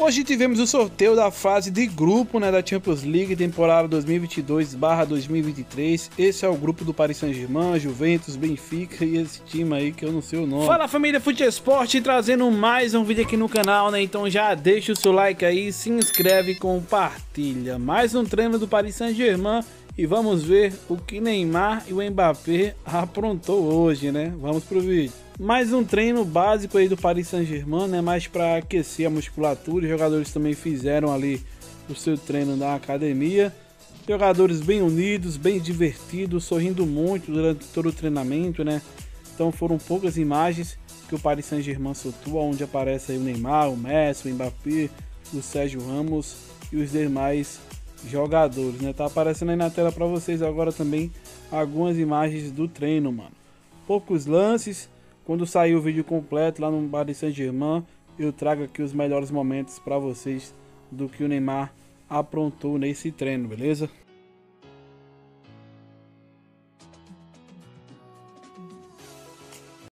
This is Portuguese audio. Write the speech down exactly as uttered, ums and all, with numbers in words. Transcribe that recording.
Hoje tivemos o sorteio da fase de grupo, né, da Champions League, temporada dois mil e vinte e dois barra dois mil e vinte e três. Esse é o grupo do Paris Saint-Germain, Juventus, Benfica e esse time aí que eu não sei o nome. Fala família Fute Esporte, trazendo mais um vídeo aqui no canal, né? Então já deixa o seu like aí, se inscreve e compartilha. Mais um treino do Paris Saint-Germain e vamos ver o que Neymar e o Mbappé aprontou hoje, né? Vamos pro vídeo. Mais um treino básico aí do Paris Saint-Germain, né? Mais para aquecer a musculatura. Os jogadores também fizeram ali o seu treino na academia. Jogadores bem unidos, bem divertidos, sorrindo muito durante todo o treinamento, né? Então foram poucas imagens que o Paris Saint-Germain soltou, onde aparece aí o Neymar, o Messi, o Mbappé, o Sérgio Ramos e os demais jogadores, né? Tá aparecendo aí na tela para vocês agora também algumas imagens do treino, mano. Poucos lances. Quando sair o vídeo completo lá no Paris Saint-Germain, eu trago aqui os melhores momentos para vocês do que o Neymar aprontou nesse treino, beleza?